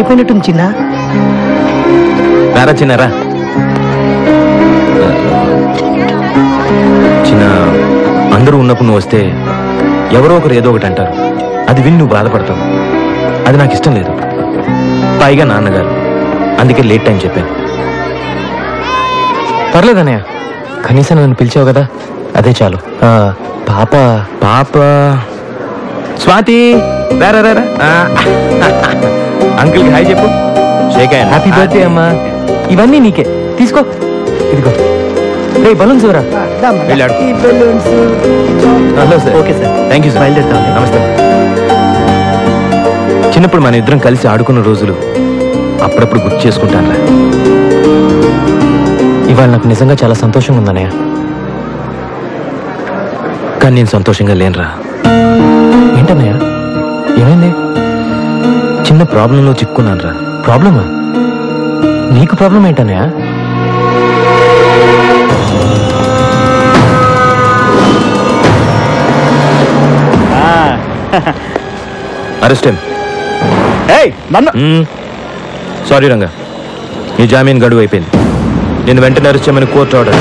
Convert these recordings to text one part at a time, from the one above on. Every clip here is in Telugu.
అయిపోయినట్టుంది చిన్న. రారా చిన్నారా. చిన్న, అందరూ ఉన్నప్పుడు నువ్వు వస్తే ఎవరో ఒకరు ఏదో ఒకటి అంటారు. అది విని నువ్వు బాధపడతావు. అది నాకు ఇష్టం లేదు. పైగా నాన్నగారు, అందుకే లేట్ టైం చెప్పాను. పర్లేదన్నయ్య, కనీసం నన్ను పిలిచావు కదా, అదే చాలు. పాప పాప స్వాతి, రారా రారా. అంకుల్కి హాయ్ చెప్పు. Shake hand. హ్యాపీ బర్త్డే అమ్మా. ఇవన్నీ నీకే, తీసుకో. ఇదిగో రే బలూన్స్ ఎవరా? వెళ్ళాడు. Hello sir. Okay sir, thank you sir. బయలుదేరుతాం. నమస్తే. చిన్నప్పుడు మన ఇద్దరం కలిసి ఆడుకున్న రోజులు అప్పుడప్పుడు గుర్తు చేసుకుంటానులే. ఇవాళ నాకు నిజంగా చాలా సంతోషంగా ఉందన్నయ్య. కానీ నేను సంతోషంగా లేనురా. ఏంటన్నయ్య, ఏమైంది? చిన్న ప్రాబ్లంలో చిక్కున్నాను రా. ప్రాబ్లమా? నీకు ప్రాబ్లం ఏంటన్నయ్య? అరెస్ట్. సారీ రంగా, నీ జామీన్ గడువు అయిపోయింది. నేను వెంటనే అరెస్ట్ చేయమని కోర్టు ఆర్డర్.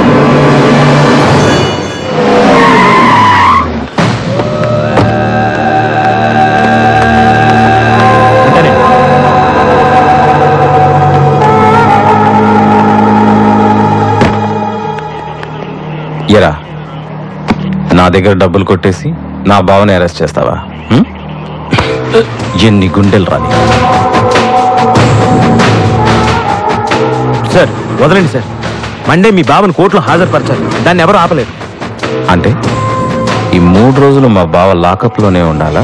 ఎరా, నా దగ్గర డబ్బులు కొట్టేసి నా బావని అరెస్ట్ చేస్తావా? ఎన్ని గుండెలు రాని. సార్ వదలండి సార్. మండే మీ బావని కోర్టులో హాజరుపరచాలి. దాన్ని ఎవరు ఆపలేరు. అంటే ఈ 3 రోజులు మా బావ లాకప్లోనే ఉండాలా?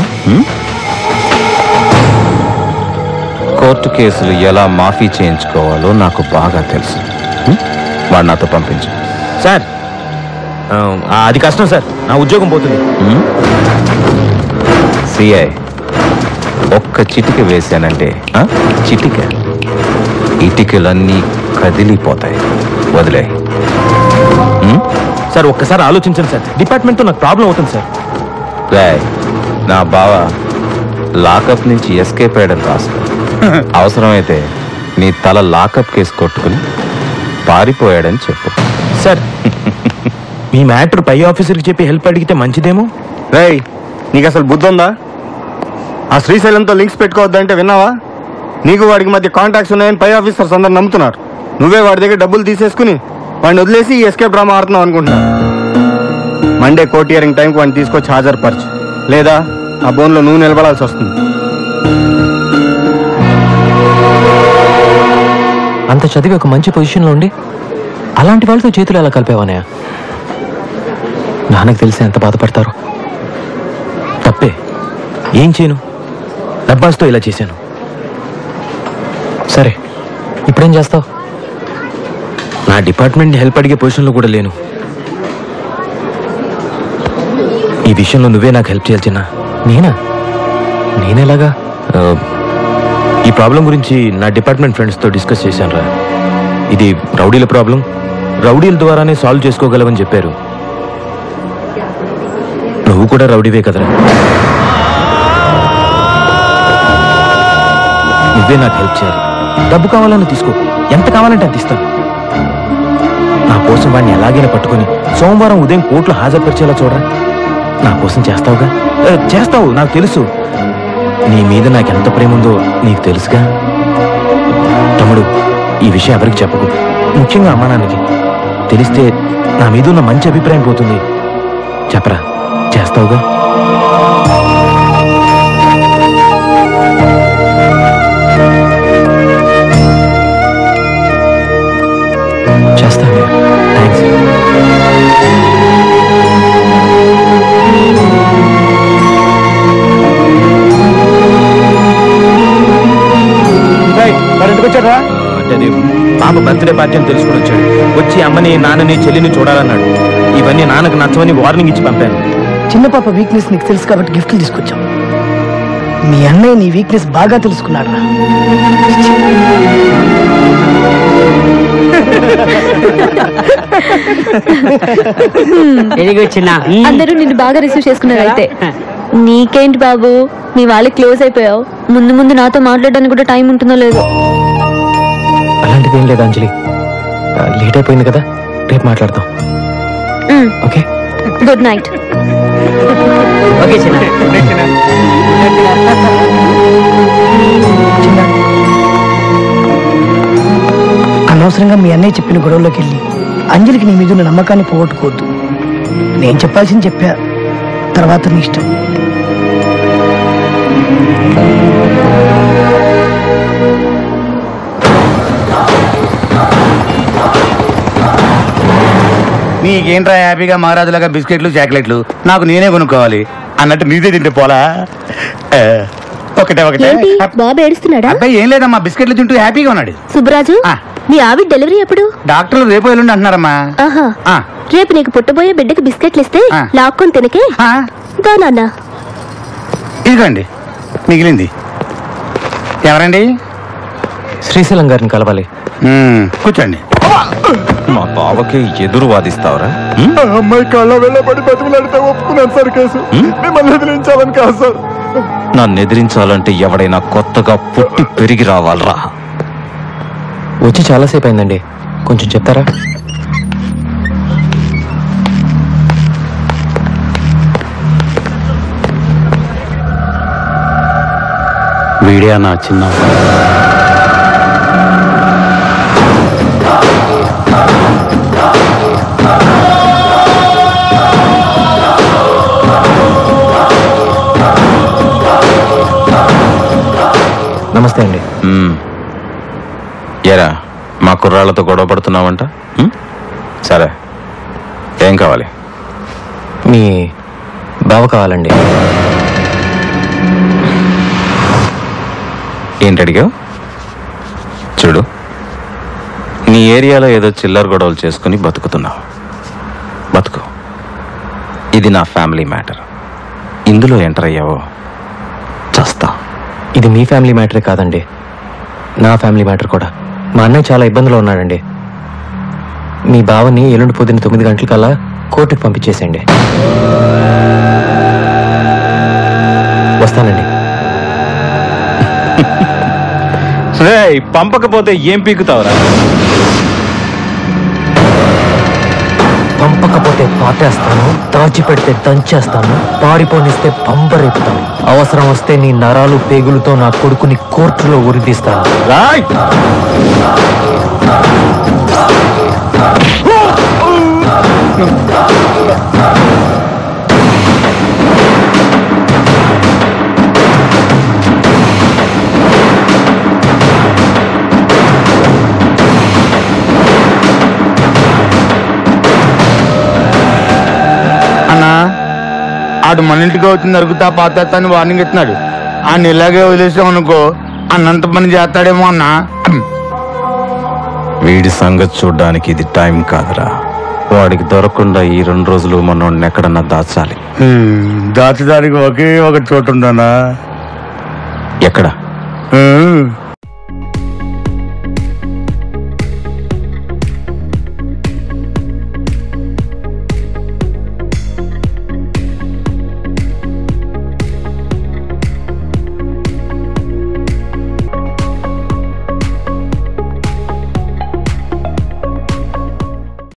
కోర్టు కేసులు ఎలా మాఫీ చేయించుకోవాలో నాకు బాగా తెలుసు. వాడు నాతో పంపించు. సార్ అది కష్టం సార్, నా ఉద్యోగం పోతుంది. సిఐ ఒక్క చిటిక వేశానంటే చిటిక ఇటికలన్నీ కదిలిపోతాయి. వదిలే. సార్ ఒక్కసారి ఆలోచించండి సార్. డిపార్ట్మెంట్తో నాకు ప్రాబ్లం అవుతుంది సార్. నా బావ లాకప్ నుంచి ఎస్కేప్ అయ్యడం రాసుకో. అవసరమైతే నీ తల లాకప్ కేసు కొట్టుకుని పారిపోయాడని చెప్పు. సార్ మీ మ్యాటర్ పై ఆఫీసర్కి చెప్పి హెల్ప్ అడిగితే మంచిదేమో. రేయ్, నీకు అసలు బుద్ధి ఉందా? ఆ శ్రీశైలంతో లింక్స్ పెట్టుకోవద్దంటే విన్నావా? నీకు వాడికి మధ్య కాంటాక్ట్స్ ఉన్నాయని పై ఆఫీసర్స్ అందరు నమ్ముతున్నారు. నువ్వే వాడి దగ్గర డబ్బులు తీసేసుకుని వాడిని వదిలేసి ఈ ఎస్కేప్ డ్రామా ఆడుతున్నావు అనుకుంటున్నా. మండే కోర్ట్ హియరింగ్ టైంకి వాడిని తీసుకొచ్చి హాజరుపరచు, లేదా ఆ బోన్లో నువ్వు నిలబడాల్సి వస్తుంది. అంత చదివి ఒక మంచి పొజిషన్లో ఉండి అలాంటి వాళ్ళతో చేతులు ఎలా కలిపేవనయ్య? నాన్నకు తెలిసి ఎంత బాధపడతారు. తప్పే, ఏం చేయను? డబ్బాస్తో ఇలా చేశాను. సరే, ఇప్పుడేం చేస్తావు? నా డిపార్ట్మెంట్ని హెల్ప్ అడిగే పొజిషన్లో కూడా లేను. ఈ విషయంలో నువ్వే నాకు హెల్ప్ చేయాలి చిన్న. నేనేలాగా? ఈ ప్రాబ్లం గురించి నా డిపార్ట్మెంట్ ఫ్రెండ్స్తో డిస్కస్ చేశాను రా. ఇది రౌడీల ప్రాబ్లం, రౌడీల ద్వారానే సాల్వ్ చేసుకోగలవని చెప్పారు. నువ్వు కూడా రౌడీవే కదరా. నువ్వే నాకు హెల్ప్ చేయాలి. డబ్బు కావాలని తీసుకో, ఎంత కావాలంటే అంత ఇస్తాను. నా కోసం వాడిని ఎలాగైనా పట్టుకుని సోమవారం ఉదయం కోర్టులో హాజరుపరిచేలా చూడరా. నా కోసం చేస్తావుగా? చేస్తావు, నాకు తెలుసు. నీ మీద నాకు ఎంత ప్రేమ ఉందో నీకు తెలుసుగా. తమ్ముడు, ఈ విషయం ఎవరికి చెప్పకు, ముఖ్యంగా అమ్మా నాన్నకి. తెలిస్తే నా మీద ఉన్న మంచి అభిప్రాయం పోతుంది. చెప్పరా, చేస్తావుగా? చేస్తాను. థ్యాంక్స్. అంటే అది పాప బర్త్డే పార్టీ అని తెలుసుకుని వచ్చాడు. వచ్చి అమ్మని, నాన్నని, చెల్లిని చూడాలన్నాడు. ఇవన్నీ నాన్నకు నచ్చవని వార్నింగ్ ఇచ్చి పంపాను. చిన్న పాప వీక్నెస్ నీకు తెలుసు కాబట్టి గిఫ్ట్లు తీసుకొచ్చాం. మీ అన్నయ్య నీ వీక్నెస్ బాగా తెలుసుకున్నాడు రా. అందరూ నిన్ను బాగా రిసీవ్ చేసుకున్నారు. అయితే నీకేంటి బాబు, మీ వాళ్ళకి క్లోజ్ అయిపోయావు. ముందు ముందు నాతో మాట్లాడడానికి కూడా టైం ఉంటుందో లేదో. అలాంటిది ఏం లేదు అంజలి, లేట్ అయిపోయింది కదా, రేపు మాట్లాడతాం. Okay, good night. ఓకే చిన్న. అనవసరంగా మీ అన్నయ్య చెప్పిన గొడవలోకి వెళ్ళి అంజలికి నీ మీద ఉన్న నమ్మకాన్ని పోగొట్టుకోవద్దు. నేను చెప్పాల్సింది చెప్పా, తర్వాత నీ ఇష్టం. నీకేంట్రా హ్యాపీగా మహారాజులాగా బిస్కెట్లు చాక్లెట్లు నాకు నేనే కొనుక్కోవాలి అన్నట్టు నీదే తింటే పోలా. ఒకటే ఒకటే. బాబు ఏడుస్తున్నాడా? అబ్బాయి ఏం లేదమ్మా, బిస్కెట్లు తింటూ హ్యాపీగా ఉన్నాడు. సుబ్బరాజు, నీ ఆవిడ డెలివరీ ఎప్పుడు? డాక్టర్లు రేపు ఎల్లుండి అంటున్నారమ్మా. ఆహా, రేపు నీకు పుట్టబోయే బిడ్డకి బిస్కెట్లు ఇస్తే లాక్కొని తినకే. దా నాన్న. ఇదిగోండి మిగిలింది. ఎవరండి? శ్రీశైలం గారిని కలవాలి. కూర్చోండి. మా బావకి ఎదురు వాదిస్తావరా? అమ్మాయి కళ్ళ వెళ్ళబడి బతుకులాడితే ఒప్పుకున్నాను సార్ కేసు. మిమ్మల్ని ఎదిరించాలని కాదు సార్. నన్ను ఎదిరించాలంటే ఎవడైనా కొత్తగా పుట్టి పెరిగి రావాలరా. వచ్చి చాలాసేపు అయిందండి, కొంచెం చెప్తారా? వీడియా నా చిన్న నమస్తే అండి. ఎరా మా కుర్రాళ్లతో గొడవ పడుతున్నావంట? సరే, ఏం కావాలి? మీ బావ కావాలండి. ఏంటి అడిగావు? చూడు, నీ ఏరియాలో ఏదో చిల్లర గొడవలు చేసుకుని బతుకుతున్నావు. బతుకు. ఇది నా ఫ్యామిలీ మ్యాటర్. ఇందులో ఎంటర్ అయ్యావో చస్తా. ఇది మీ ఫ్యామిలీ మ్యాటరే కాదండి, నా ఫ్యామిలీ మ్యాటర్ కూడా. మా అన్నయ్య చాలా ఇబ్బందులో ఉన్నాడండి. మీ బావని ఎల్లుండి పొద్దున్న 9 గంటలకల్లా కోర్టుకు పంపించేసేయండి. వస్తానండి. పంపకపోతే ఏం పీకుతావురా? పంపకపోతే పాటేస్తాను, దాచిపెడితే దంచేస్తాను, పారిపోనిస్తే పంపరేపుతాను. అవసరం వస్తే నీ నరాలు పేగులతో నా కొడుకుని కోర్టులో ఉరిదీస్తాను. ఆడు మన ఇంటికి వచ్చింది అరుగుతా పాతేస్తాను వార్నింగ్ ఇస్తున్నాడు. ఆయన ఇలాగే వదిలేసాం అనుకో అన్నంత పని చేస్తాడేమో అన్నా. వీడి సంగతి చూడ్డానికి ఇది టైం కాదురా. వాడికి దొరకకుండా ఈ 2 రోజులు మనోడిని ఎక్కడన్నా దాచాలి. దాచడానికి ఒకే ఒక చోటు ఉందన్నా.